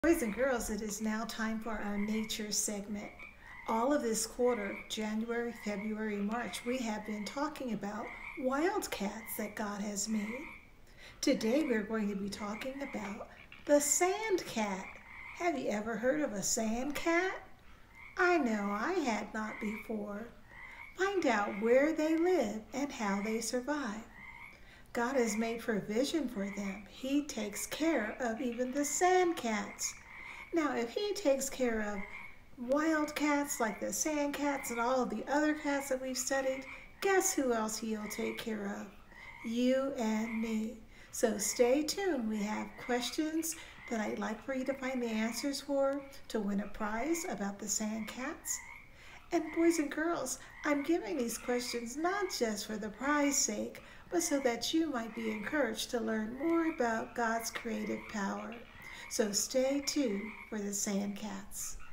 Boys and girls, it is now time for our nature segment. All of this quarter, January, February, March, we have been talking about wildcats that God has made. Today we're going to be talking about the sand cat. Have you ever heard of a sand cat? I know I had not before. Find out where they live and how they survive. God has made provision for them. He takes care of even the sand cats. Now, if he takes care of wild cats like the sand cats and all of the other cats that we've studied, guess who else he'll take care of? You and me. So stay tuned. We have questions that I'd like for you to find the answers for to win a prize about the sand cats. And boys and girls, I'm giving these questions not just for the prize sake, but so that you might be encouraged to learn more about God's creative power. So stay tuned for the sand cats.